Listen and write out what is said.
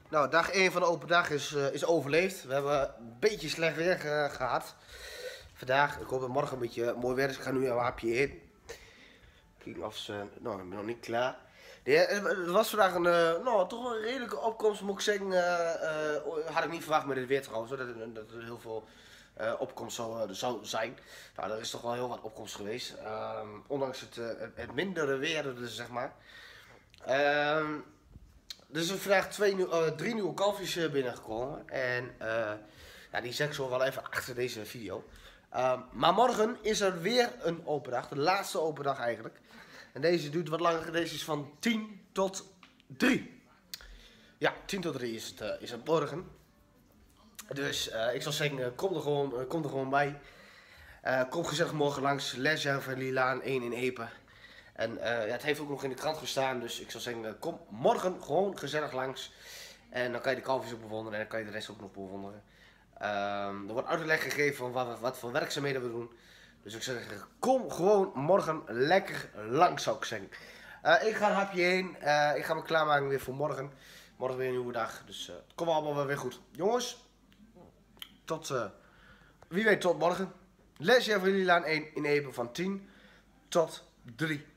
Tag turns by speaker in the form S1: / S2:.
S1: Nou, dag 1 van de open dag is overleefd. We hebben een beetje slecht weer gehad vandaag. Ik hoop dat morgen een beetje mooi weer is. Ik ga nu een hapje heen. Kijken of ze... Nou, ik ben nog niet klaar. Het was vandaag toch wel een redelijke opkomst, moet ik zeggen. Had ik niet verwacht met dit weer trouwens, dat er heel veel opkomst zou zijn. Nou, er is toch wel heel wat opkomst geweest. Ondanks het mindere weer, dus zeg maar. Er zijn vandaag 3 nieuwe kalfjes binnengekomen. En ja, die zet ik zo wel even achter deze video. Maar morgen is er weer een open dag. De laatste open dag eigenlijk. En deze duurt wat langer. Deze is van 10 tot 3. Ja, 10 tot 3 is het morgen. Dus ik zou zeggen, kom er gewoon bij. Kom gezellig morgen langs. Lesja van Lilaan 1 in Epe. En ja, het heeft ook nog in de krant gestaan, dus ik zou zeggen, kom morgen gewoon gezellig langs. En dan kan je de kalfjes ook bewonderen en dan kan je de rest ook nog bewonderen. Er wordt uitleg gegeven van wat voor werkzaamheden we doen. Dus ik zou zeggen, kom gewoon morgen lekker langs, zou ik zeggen. Ik ga een hapje heen, ik ga me klaarmaken weer voor morgen. Morgen weer een nieuwe dag, dus het komt allemaal wel weer goed. Jongens, wie weet tot morgen. Lesje van Lilaan 1 in Epe van 10 tot 3.